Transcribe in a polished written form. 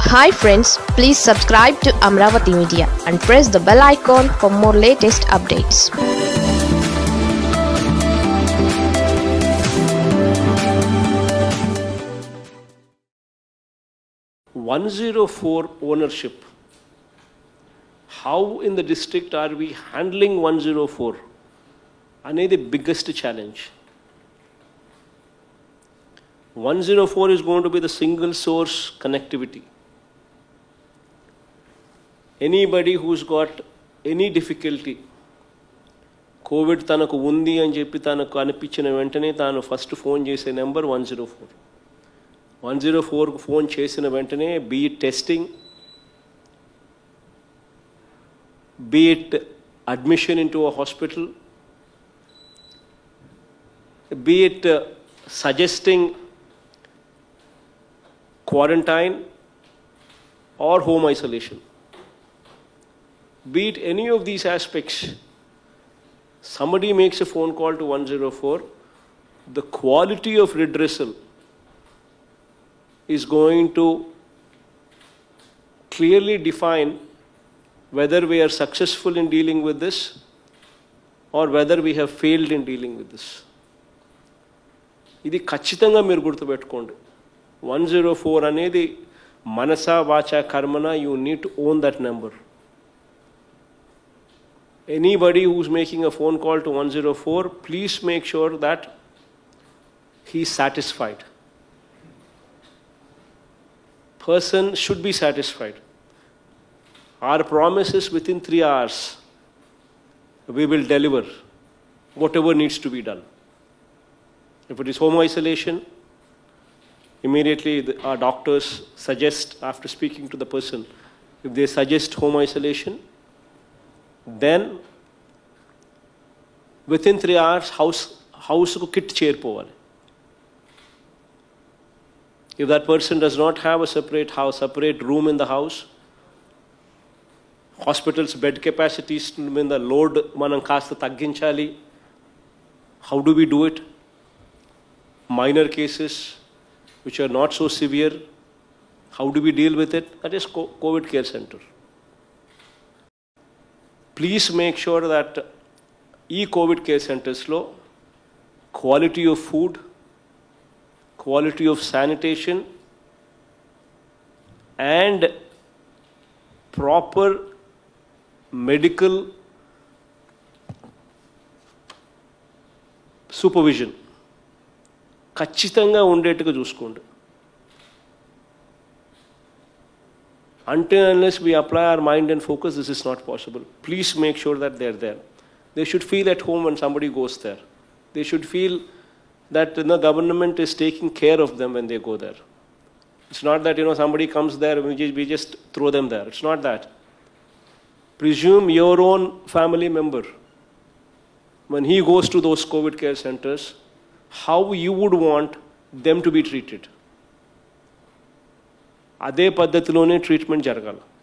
Hi friends, please subscribe to Amravati Media and press the bell icon for more latest updates. "104 ownership. How in the district are we handling 104? Ane the biggest challenge. 104 is going to be the single source connectivity. Anybody who's got any difficulty, COVID tanaku undi అని చెప్పి తనకు అనిపించిన వెంటనే తాను first phone చేసే number 104. 104 phone చేసిన వెంటనే be it testing, be it admission into a hospital, be it suggesting quarantine or home isolation. Be it any of these aspects, somebody makes a phone call to 104, the quality of redressal is going to clearly define whether we are successful in dealing with this or whether we have failed in dealing with this. ఇది ఖచ్చితంగా మీరు గుర్తుపెట్టుకోండి. 104 అనేది మనసా వాచా కర్మన, you need to own that number. Anybody who's making a phone call to 104, please make sure that he's satisfied. Person should be satisfied. Our promise is within 3 hours, we will deliver whatever needs to be done. If it is home isolation, immediately our doctors suggest, after speaking to the person, if they suggest home isolation, then within 3 hours house ku kit cheerpovali. If that person does not have a separate house, separate room in the house, hospitals bed capacities in the load manam kaasta tagginchali. How do we do it? Minor cases which are not so severe, how do we deal with it? That is COVID care center. Please make sure that COVID care centers lo quality of food, quality of sanitation and proper medical supervision ఖచ్చితంగా ఉండేట్టుగా చూసుకోండి. Until unless we apply our mind and focus, this is not possible. Please make sure that they're there. They should feel at home when somebody goes there. They should feel that the government is taking care of them when they go there. It's not that somebody comes there and we just throw them there. It's not that. Presume your own family member, when he goes to those COVID care centers, how you would want them to be treated. అదే పద్ధతిలోనే treatment జరగాలి.